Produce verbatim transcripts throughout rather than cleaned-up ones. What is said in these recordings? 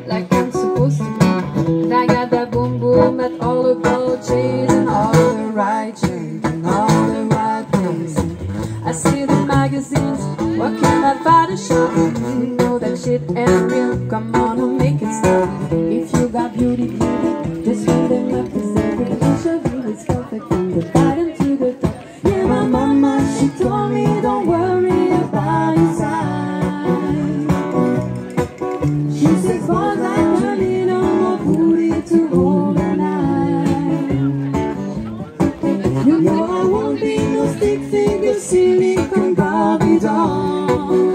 like I'm supposed to be. And I got that boom boom at all the gold chains and all the right chains and all the right things. I see the magazines, what can I find a shop? You know that shit ain't real, come on and make it stop. If you got beauty, beauty, just hold them up to say every inch of you is perfect from the bottom to the top. Yeah, my mama, she told me don't worry about your size. She says, boys, I don't need no more booty to hold an eye. You know I won't be no stick figure, silicone Barbie doll.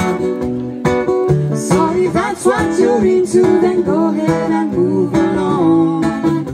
So if that's what you're into, then go ahead and move along.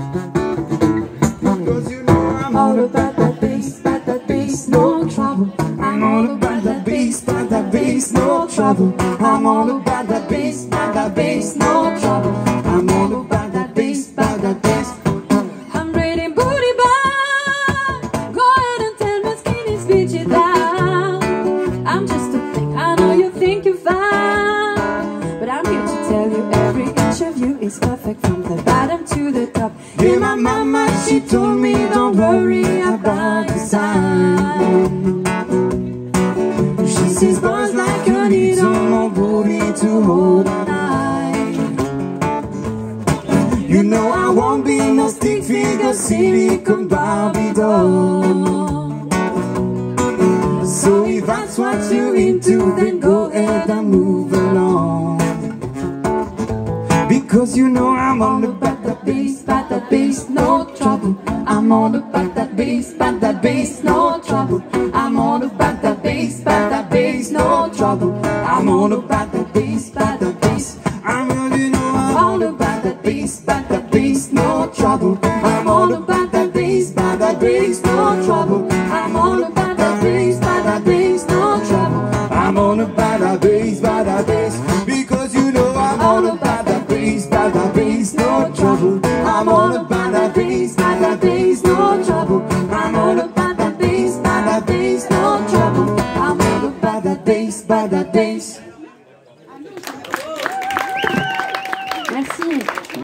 Cause you know I'm all about that bass, about that bass, no trouble. I'm all about that bass, about that bass, no trouble. I'm all about that bass, about that bass, no trouble. I'm all about that bass, about that bass. I'm ready, booty bar. Go ahead and tell my skinny speech it down. I'm just a thing, I know you think you're fine, but I'm here to tell you every inch of you is perfect from the bottom to the top. Yeah, my mama, she told me don't worry about the sign. She says boys like her need no more booty to hold an eye. You know I won't be no stick figure, silicone Barbie doll. So if that's what you're into, then go ahead and move along. Because you know I'm all about that bass, about that bass, no trouble. I'm all about that bass, about that bass, no trouble. I'm all about that bass, about that bass, no trouble. I'm all about that bass, about that bass. I'm really know I'm all about that bass, about that bass, no trouble. I'm all about that bass, about that bass, no trouble. I'm all about that bass, about that bass, no trouble. I'm all about that bass, about that bass. Because you know I'm all about that bass, about that bass, no trouble. I'm all about that bass, about that bass, no trouble. I'm all about that bass, about that bass, no trouble. I'm all about that bass, about that bass.